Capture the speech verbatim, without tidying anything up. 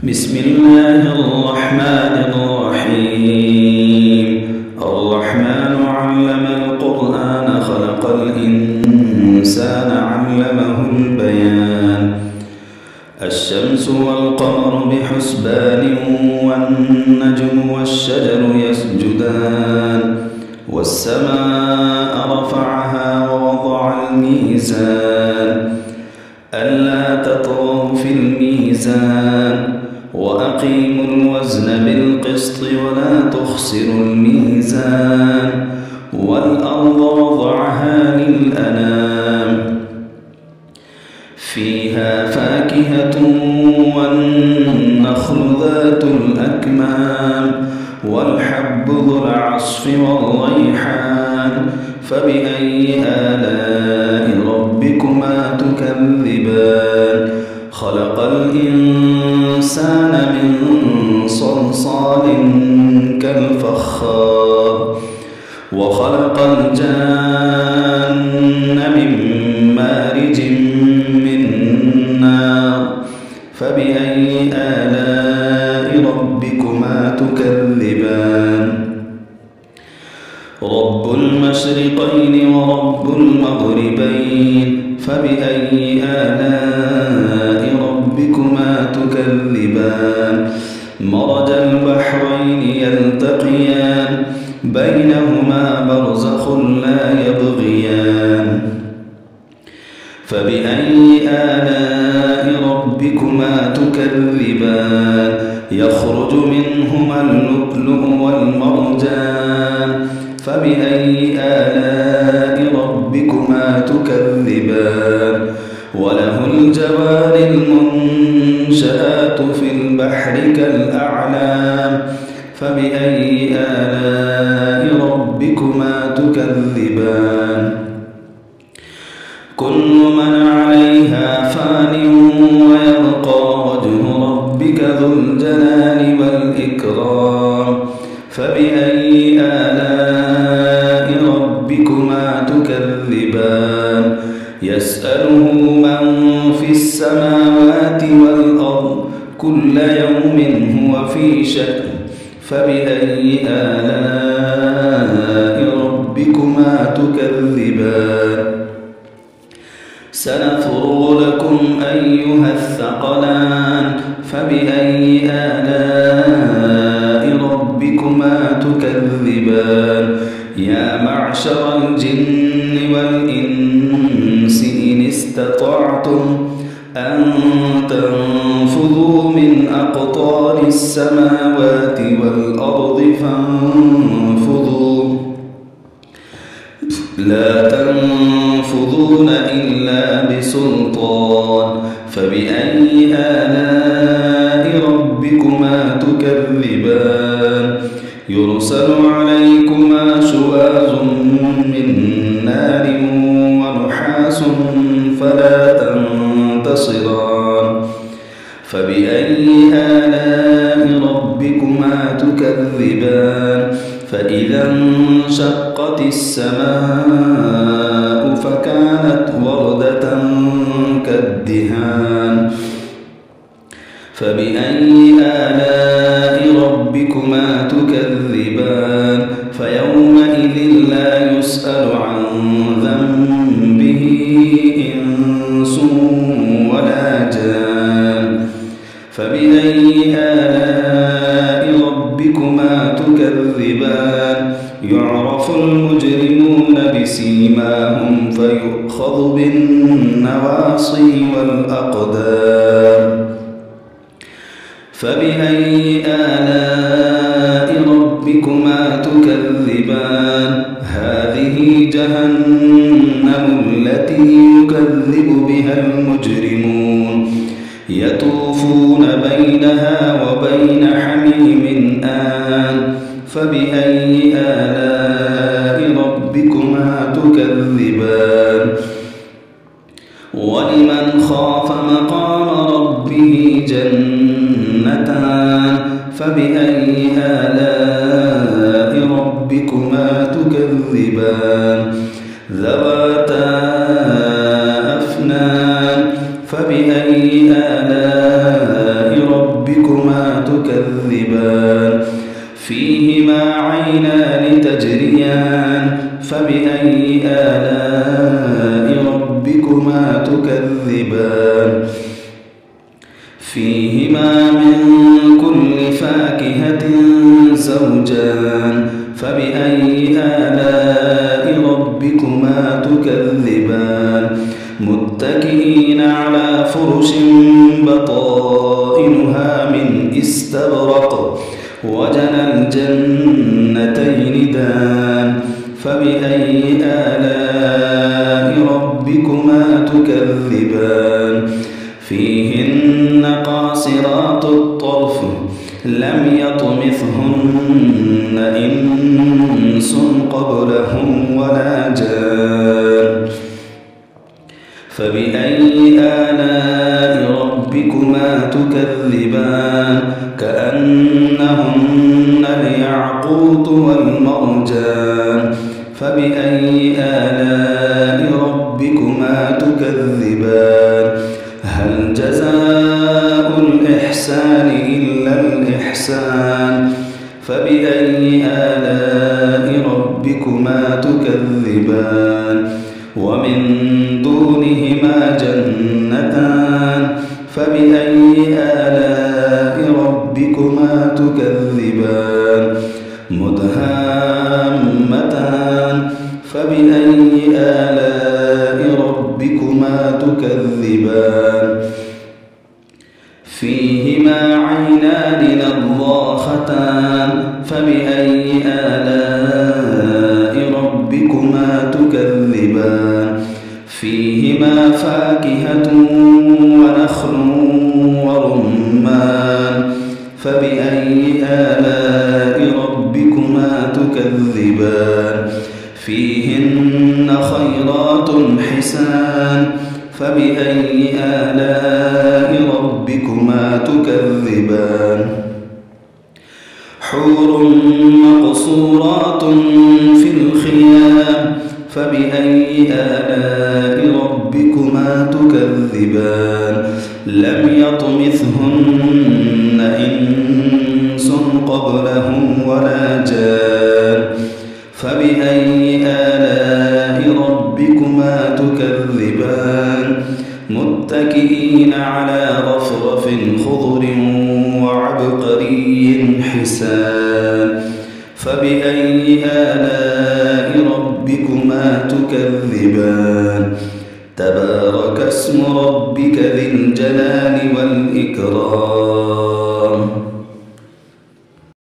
بسم الله الرحمن الرحيم. الرحمن علم القرآن خلق الإنسان علمه البيان. الشمس والقمر بحسبان والنجم والشجر يسجدان والسماء رفعها ووضع الميزان ألا تطغوا في الميزان وأقيموا الوزن بالقسط ولا تخسروا الميزان والأرض وضعها للأنام فيها فاكهة والنخل ذات الأكمام والحب ذو العصف والريحان فبأي آلاء ربكما تكذبان. خلق الإنسان من صلصال كالفخار وخلق الجان من مارج من نار فبأي آلاء ربكما تكذبان. رب المشرقين ورب المغربين فبأي آلاء ربكما تكذبان. مرج البحرين يلتقيان بينهما برزخ لا يبغيان فبأي آلاء ربكما تكذبان. يخرج منهما اللؤلؤ والمرجان فبأي آلاء ربكما تكذبان. وله الجوار المنشآت في البحر كالأعلام فبأي آلاء ربكما تكذبان. كل من عليها فان ويبقى وجه ربك ذو الجلال والإكرام فبأي آلاء ربكما تكذبان. يسأله من في السماوات والأرض كل يوم هو في شأن فبأي آلاء ربكما تكذبان. سنفرغ لكم أيها الثقلان فبأي آلاء ربكما تكذبان. يا معشر الجن والإنس إن استطعتم أن تنفذوا من أقطار السماوات والأرض فانفذوا لا تنفذون إلا بسلطان فبأي آلاء ربكما تكذبان. يرسل عليكما شواظ من نار ونحاس فلا تنتصران فبأي آلاء ربكما تكذبان. فإذا انشقت السماء فكانت وردة كالدهان فبأي آلاء ربكما تكذبان. فيومئذ لا يسأل عن ذنبه إنس ولا جان فبأي آلاء ربكما تكذبان. يعرف المجرمون بسيماهم فيؤخذ بالنواصي والأقدام فبأي آلاء ربكما تكذبان. هذه جهنم التي يكذب بها المجرمون يطوفون بينها وبين حميم آن فبأي آلاء ربكما تكذبان. ولمن خاف مقام ربه جنتان فبأي آلاء ربكما تكذبان. ذواتا أفنان فبأي آلاء ربكما فيهما من كل فاكهة زوجان فبأي آلاء ربكما تكذبان متكئين على فرش بطائنها من استبرق وجنى الجنتين دان فبأي آلاء ربكما تكذبان فيهن قاصرات الطرف لم يطمثهن إنس قبلهم ولا جان فبأي آلاء ربكما تكذبان كأنهن الياقوت والمرجان فبأي آلاء ربكما تكذبان هل جزاء الإحسان إلا الإحسان فبأي آلاء ربكما تكذبان ومن دونهما جنتان فبأي آلاء ربكما تكذبان مدهامتان فبأي آلاء ربكما تكذبان فيهما عينان نضاختان فبأي آلاء ربكما تكذبان فيهما فاكهة ونخل ورمان فبأي آلاء ربكما تكذبان فيهن خيرات حسان فبأي آلاء ربكما تكذبان حور مقصورات في الخيام فبأي آلاء ربكما تكذبان لم يطمثهن إنس قبلهم ولا جان فبأي آلاء ربكما تكذبان متكئين على رفرف خضر وعبقري حسان فبأي آلاء ربكما تكذبان تبارك اسم ربك ذي الجلال والإكرام